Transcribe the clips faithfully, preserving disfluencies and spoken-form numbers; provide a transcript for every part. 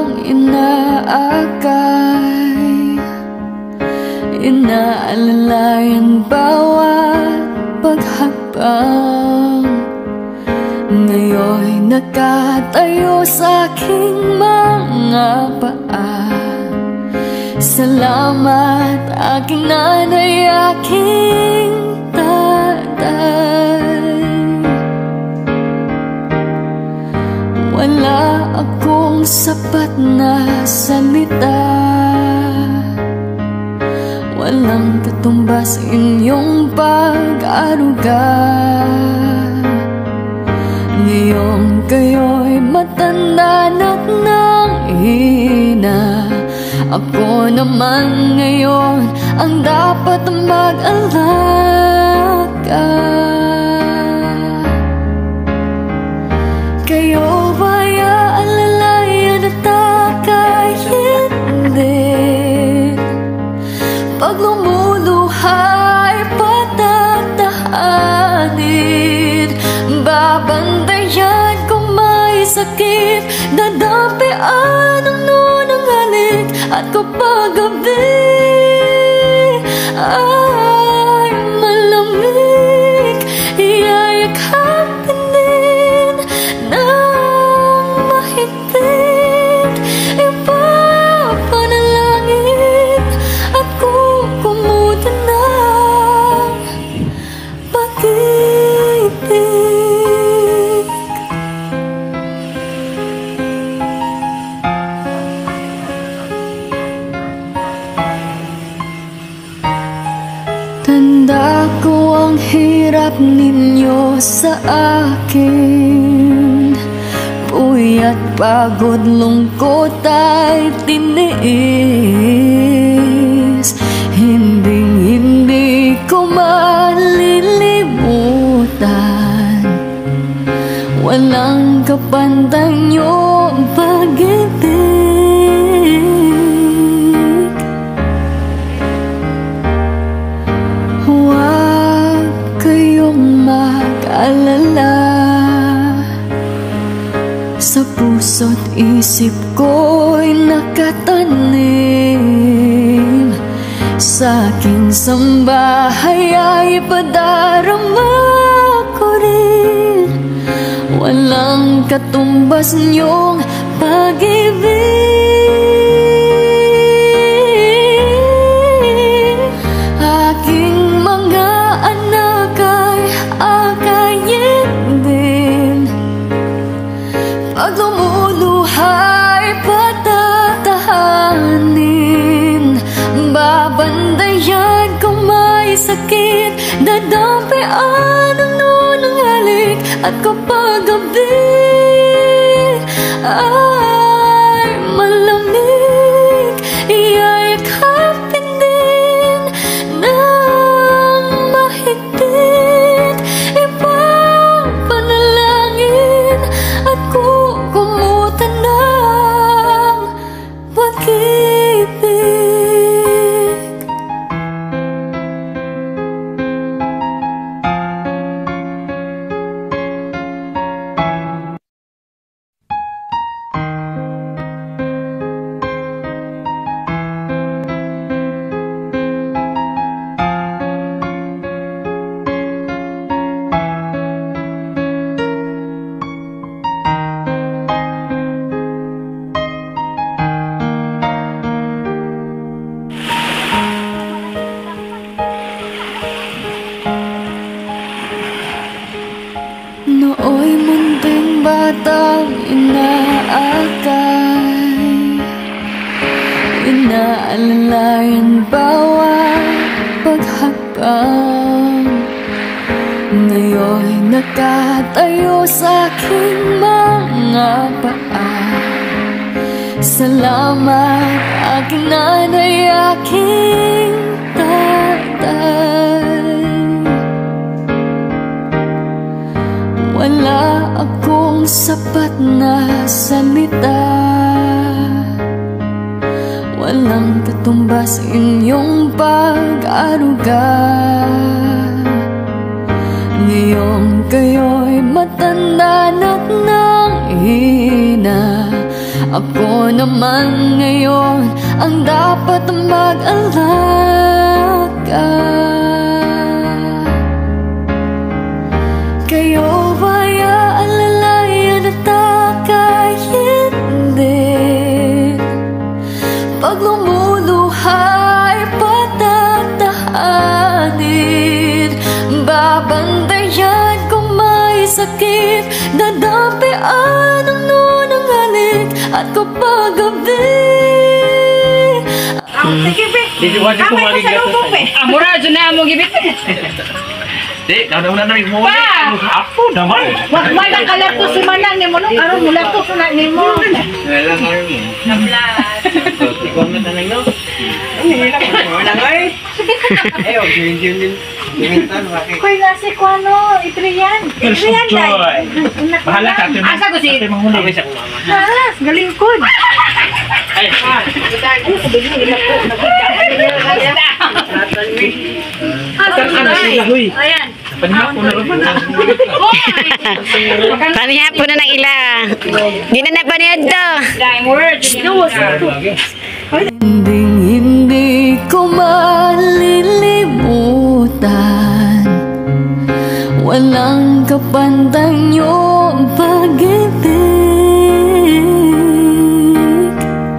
batang inaakay, inaalalayan bawat paghakbang. Ngayon'y nakatayo sa aking mga paa. Salamat aking nanay, aking tatay. Wala akong sapat na salita, walang katumbas inyong pag-aruga. Ngayong kayo'y matanda na't nanghina, ako naman ngayon ang dapat mag-alaga. Kayo ba'y aalalayan at aka'y hindi? Pag lumuluha'y patatahanin, babantayan kung may sakit, dadampian ang nunang halik. At kapag gabi ay malamig, iyayakapin din ng mahigpit. Ipapanalangin at kukumutan ng pag-ibig. Tanda ko ang hirap ninyo sa akin, puyat, pagod, lungkot ay tiniis. Hinding-hindi ko malilimutan, walang kapantay niyong pag-ibig. Huwag kayong mag-alala, sa puso't isip ko'y nakatanim. Sa aking sambahay ay padarama ko rin, walang katumbas niyong pag-ibig. Aking mga anak ay akayin din, pag lumuluha'y patatahanin, babandayan kung may sakit, dadampian ang nunang halik. At kapag gabi ay malamig, iyayakapin din ng mahigpit. Ipapanalangin at kukumutan ng pag-ibig. Nooy munting batang inaakay, inaalalayan bawat paghakbang. Ngayon'y nakatayo sa aking mga paa. Salamat aking nanay, aking tatay. Wala akong sapat na salita, walang katumbas inyong pag-aruga. Ngayong kayo'y matanda na't nanghina, Ako naman ngayon ang dapat mag-alaga. Kayo ba'y aalalayan at takayin din? Pag lumuluhay, patatahanin. Babantayan kung may sakit, dadampian ang nunang halik. At kapag gabi ang sige, be. Dito ko dito Kamay ko sa lubong, be. Amura, dyan na mo gibit. Di, daw-daw na namin mo. Pa! Ako naman. Wag man ang kalapto si Manang ni mo. Nung aron mo lapto sa ni mo. Wala nga rin mo. Nablat. Ikaw na tanay, no? Wala nga eh. Ayaw, gawin-gawin. Gawin-tan, bakit? Koy na si Kuano, Itrian. Itrian dahil. Bahala ka. Asa ko si... Awis ako, mama. Halas, galingkod. Ay, ah. Ay, sabihin mo, ilapot. Nagkita. Ayan. Panihapon na rin. Panihapon na ng ila. Di na nagpanihad to. Dying words. Hinding hindi ko malilimutan. Walang kapantang iyong pag-ibig.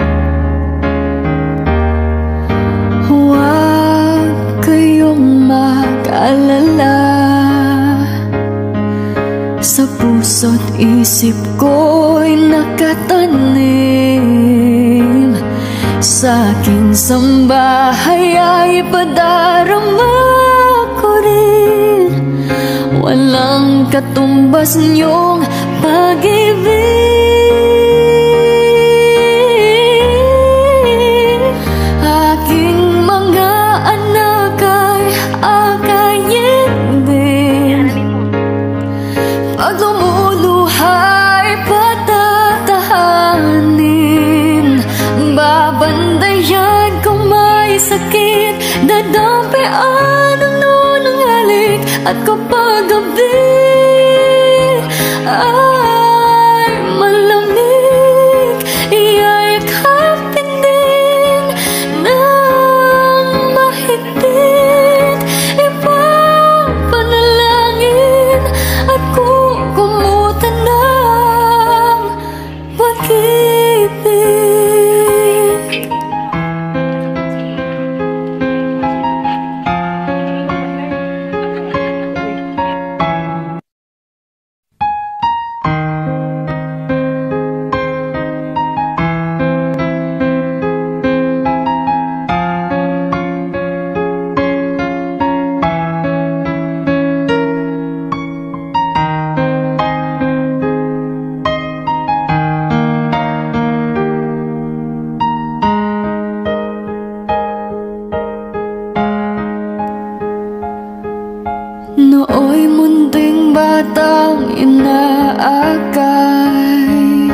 Huwag kayong mag-alala. Sa puso't isip ko'y nakatanim. Sa aking sambahay ay padarama ko rin. Walang katumbas niyong pag-ibig. Aking mga anak ay akayin din. Pag lumuluhay, patatahanin. Babandayan kung may sakit, dadampian ang nunang halik. At kapag gabi ay malamig, iyayakapin din ng mahigpit. Ipapanalangin at kukumutan ng pag-ibig. Nooy munting batang inaakay,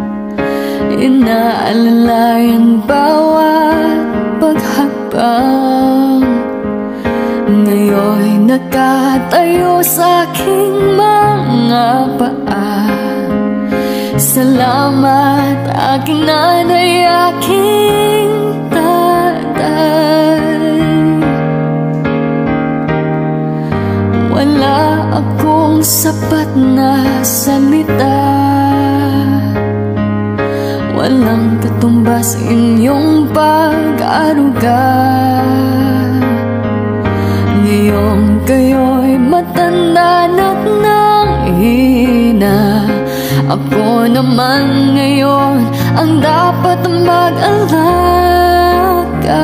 inaalalayan bawat paghakbang. Ngayon'y nakatayo sa aking mga paa. Salamat aking nanay, aking tatay. Wala akong sapat na salita, walang katumbas inyong pag-aruga. Ngayong kayo'y matanda na't nanghina. Ako naman ngayon ang dapat mag-alaga.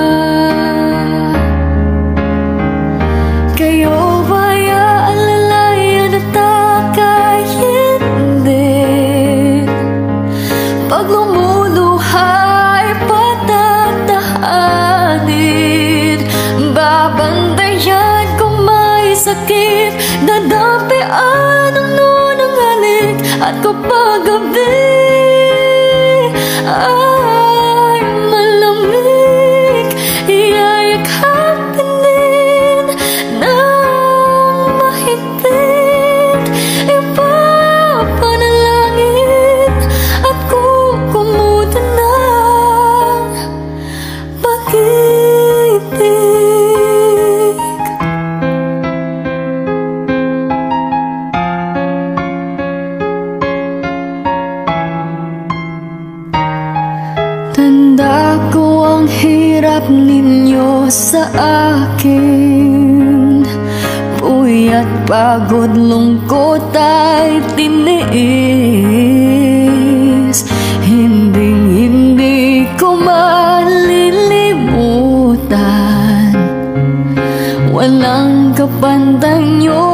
Kayo ba'y aalalayan at takayin din? Pag lumuluhay, patatahanin. Babantayan kung may sakit, dadampian ang nunang halik. At kapag gabi ay malamig, iyayakapin din ng mahigpit. Ipapanalangin at kukum Dako ang hirap ninyo sa akin, puyat, pagod, lungkot ay tiniis. Hinding-hindi ko malilimutan, walang kapantay nyo